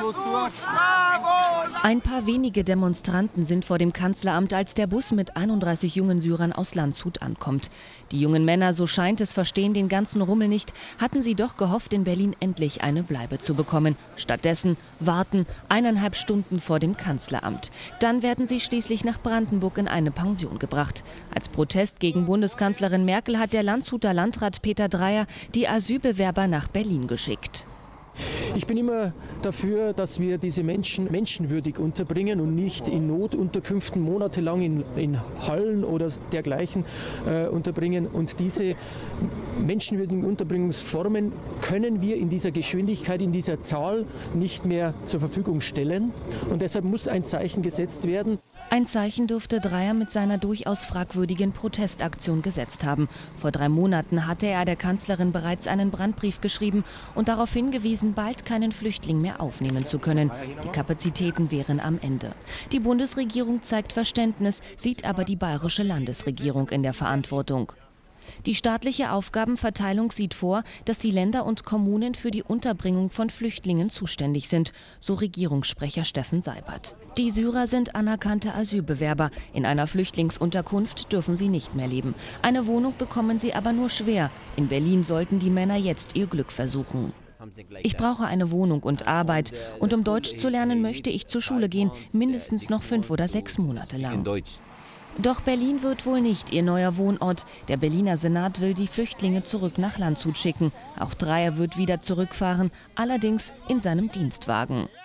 Ein paar wenige Demonstranten sind vor dem Kanzleramt, als der Bus mit 31 jungen Syrern aus Landshut ankommt. Die jungen Männer, so scheint es, verstehen den ganzen Rummel nicht, hatten sie doch gehofft, in Berlin endlich eine Bleibe zu bekommen. Stattdessen warten 1,5 Stunden vor dem Kanzleramt. Dann werden sie schließlich nach Brandenburg in eine Pension gebracht. Als Protest gegen Bundeskanzlerin Merkel hat der Landshuter Landrat Peter Dreyer die Asylbewerber nach Berlin geschickt. Ich bin immer dafür, dass wir diese Menschen menschenwürdig unterbringen und nicht in Notunterkünften monatelang in Hallen oder dergleichen unterbringen. Und diese menschenwürdigen Unterbringungsformen können wir in dieser Geschwindigkeit, in dieser Zahl nicht mehr zur Verfügung stellen. Und deshalb muss ein Zeichen gesetzt werden. Ein Zeichen dürfte Dreyer mit seiner durchaus fragwürdigen Protestaktion gesetzt haben. Vor 3 Monaten hatte er der Kanzlerin bereits einen Brandbrief geschrieben und darauf hingewiesen, bald keinen Flüchtling mehr aufnehmen zu können. Die Kapazitäten wären am Ende. Die Bundesregierung zeigt Verständnis, sieht aber die bayerische Landesregierung in der Verantwortung. Die staatliche Aufgabenverteilung sieht vor, dass die Länder und Kommunen für die Unterbringung von Flüchtlingen zuständig sind, so Regierungssprecher Steffen Seibert. Die Syrer sind anerkannte Asylbewerber. In einer Flüchtlingsunterkunft dürfen sie nicht mehr leben. Eine Wohnung bekommen sie aber nur schwer. In Berlin sollten die Männer jetzt ihr Glück versuchen. Ich brauche eine Wohnung und Arbeit. Und um Deutsch zu lernen, möchte ich zur Schule gehen, mindestens noch 5 oder 6 Monate lang. Doch Berlin wird wohl nicht ihr neuer Wohnort. Der Berliner Senat will die Flüchtlinge zurück nach Landshut schicken. Auch Dreyer wird wieder zurückfahren, allerdings in seinem Dienstwagen.